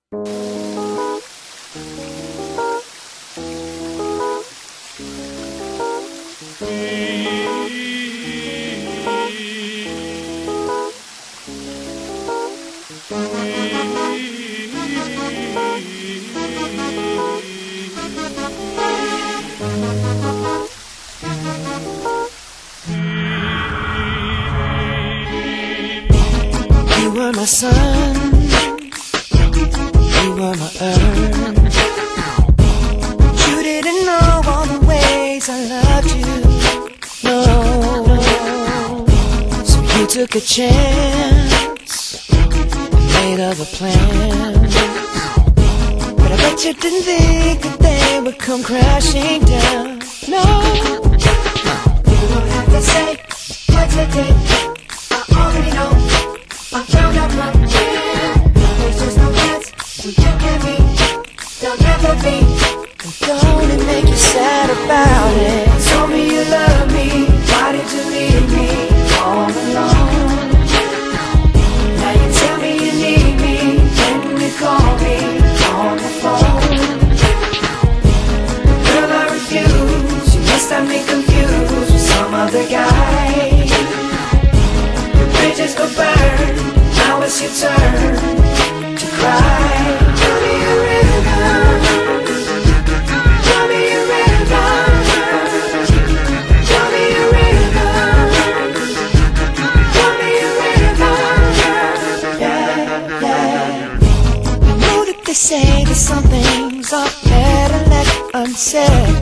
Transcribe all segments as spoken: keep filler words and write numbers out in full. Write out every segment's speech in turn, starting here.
You were my sun, you were my earth. You didn't know all the ways I loved you, no. So you took a chance, made other plans, but I bet you didn't think that they would come crashing down, no. You don't have to say what you did, I already know. I found out from here, there's just no chance for you and me, there'll never be. And don't it make you sad about it? Told me you love me, why did you leave me all alone? Now you tell me you need me, when you call me on the phone. Girl, I refuse, you must have me confused with some other guy. Bridges go burn, now it's your turn to cry. Tell me a river, tell me a river, tell me a river, tell me a river. Yeah, yeah. I know that they say that some things are better left unsaid,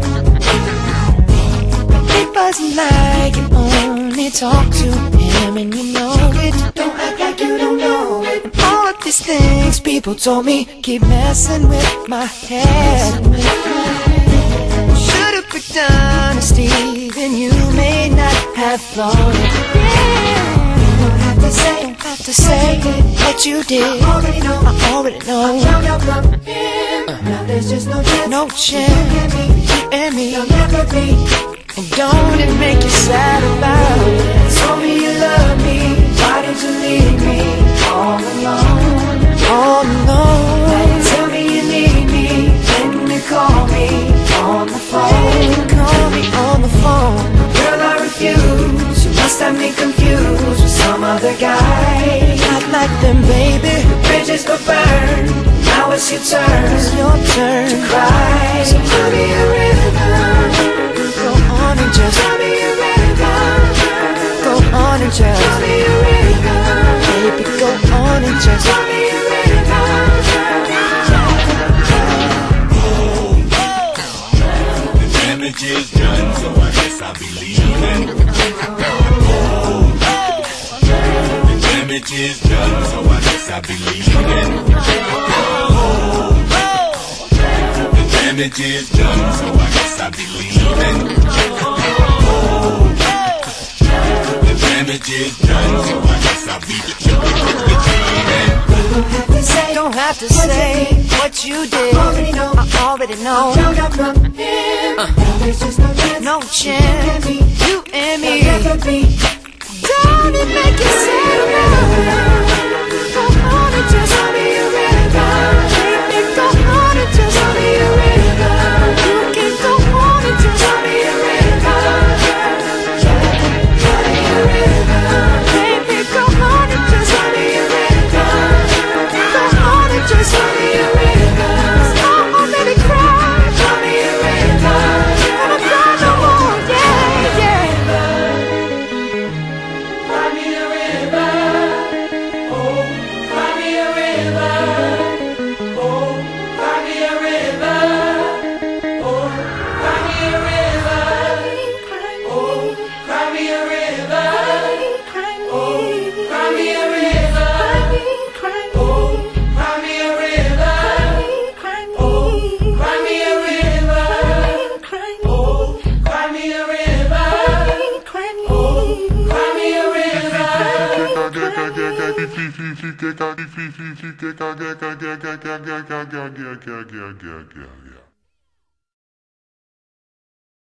but it wasn't like you only talk to him and you know it. Don't act like you don't know it. And all of these things people told me keep messing with my head. Should've picked honesty, then you may not have thought it. Yeah. Don't have to say, don't have to say what you did. I already know, I already know. I found out from him. Uh. Now there's just no chance, no chance. You and me, you'll never be. And don't it make you sad about it? Told me you love me, why did you leave me all alone? All alone. Now you tell me you need me, when you call me on the phone. Call me on the phone. Girl, I refuse, you must have me confused with some other guy. Not like them, baby. The bridges go burn, now it's your turn, it's your turn to cry. So tell me a river, go on and just tell me a river, go on and just tell me a river, baby, go on and just tell me a river. The damage is done, so I guess I'll be leaving. The damage is done, so I guess I'll be leaving. The damage is done, so I guess I'll be leaving. The damage is done, so I guess I'll be leaving. Don't have to say what you did, I already know. I already know. Found out from him. Uh. Now there's just no chance, no chance. You and me, you and me. Don't it make you sad about it? Go on and just tell me a river, baby, go on and just tell me a river. You can go on and just tell me a river, tell me a river, baby, go on and just tell me a river. Go on and just tell me a river. I already cried, tell me a river, and I cry no more, yeah, yeah. Cry me a river, oh, cry me a river, oh, cry me a river, oh, cry me a river, oh, cry me a river, oh, cry me a river, oh, cry me a river, oh, cry me a river, oh, cry me a river, oh, cry me a river. Yeah, yeah, yeah, yeah, yeah.